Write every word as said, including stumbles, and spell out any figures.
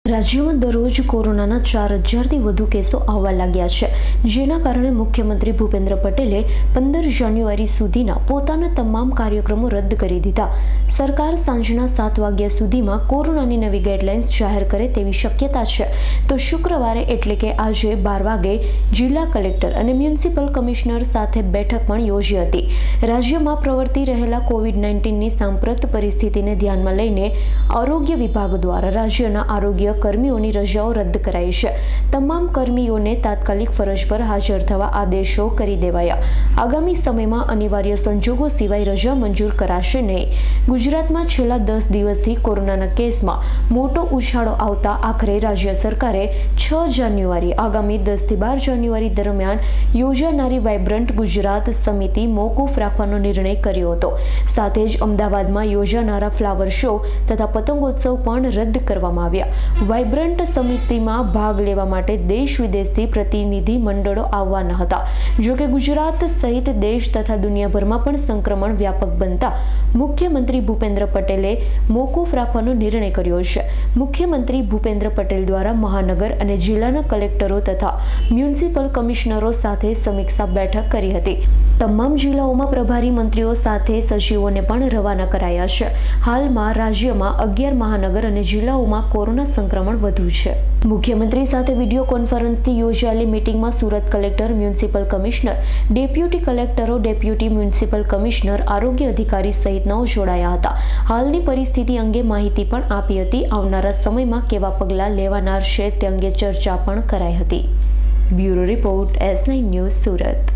રાજ્યમાં દરરોજ કોરોનાના ચાર હજારથી વધુ કેસો આવવા લાગ્યા છે, જેના કારણે મુખ્યમંત્રી ભૂપેન્દ્ર પટેલે પંદર જાન્યુઆરી સુધીના પોતાના તમામ કાર્યક્રમો રદ કરી દીધા. સરકાર સાંજના સાત વાગ્યા સુધીમાં કોરોનાની નવી ગાઈડલાઇન્સ જાહેર કરે તેવી શક્યતા છે. તો શુક્રવારે એટલે કે આજે બાર વાગે જિલ્લા કલેક્ટર અને મ્યુનિસિપલ કમિશનર સાથે બેઠક પણ યોજી હતી. રાજ્યમાં પ્રવર્તી રહેલા કોવિડ નાઇન્ટીનની સાંપ્રત પરિસ્થિતિને ધ્યાનમાં લઈને આરોગ્ય વિભાગ દ્વારા રાજ્યના આરોગ્ય કર્મીઓની રજાઓ રદ કરાઈ છે. તમામ કર્મીઓને તાત્કાલિક ફરજ પર હાજર થવા આદેશો કરી દેવાયા. આગામી સમયમાં અનિવાર્ય સંજોગો સિવાય રજા મંજૂર કરાશે નહીં. ગુજરાતમાં છેલ્લા દસ દિવસથી કોરોનાના કેસમાં મોટો ઉછાળો આવતા આખરે રાજ્ય સરકારે છ જાન્યુઆરી આગામી દસ થી બાર જાન્યુઆરી દરમિયાન યોજાનારી વાઇબ્રન્ટ ગુજરાત સમિતિ મોકૂફ રાખવાનો નિર્ણય કર્યો હતો. સાથે જ અમદાવાદમાં યોજાનારા ફ્લાવર શો તથા પતંગોત્સવ પણ રદ કરવામાં આવ્યા. વાઇબ્રન્ટ સમિતિમાં ભાગ લેવા માટે દેશ વિદેશથી પ્રતિનિધિ મંડળો આવવાના હતા. જોકે ગુજરાત સહિત દેશ તથા દુનિયાભરમાં પણ સંક્રમણ વ્યાપક બનતા મુખ્યમંત્રી ભૂપેન્દ્ર પટેલે મોકૂફ રાખવાનો નિર્ણય કર્યો છે. મુખ્યમંત્રી ભૂપેન્દ્ર પટેલ દ્વારા મહાનગર અને જિલ્લાના કલેક્ટરો તથા મ્યુનિસિપલ કમિશનરો સાથે સમીક્ષા બેઠક કરી હતી. તમામ જિલ્લાઓમાં પ્રભારી મંત્રીઓ સાથે સચિવોને પણ રવાના કરાયા છે. હાલમાં રાજ્યમાં અગિયાર મહાનગર અને જિલ્લાઓમાં કોરોના સંક્રમણ વધુ છે. મુખ્યમંત્રી સાથે વિડીયો કોન્ફરન્સથી યોજાયેલી મીટિંગમાં Surat collector, municipal commissioner, deputy કલેક્ટરો, ડેપ્યુટી મ્યુનિસિપલ કમિશનર, આરોગ્ય અધિકારી સહિતનાઓ જોડાયા હતા. હાલની પરિસ્થિતિ અંગે માહિતી પણ આપી હતી. આવનારા સમયમાં કેવા પગલાં લેવાનાર છે તે અંગે ચર્ચા પણ કરાઈ હતી. Bureau report, S nine news, Surat.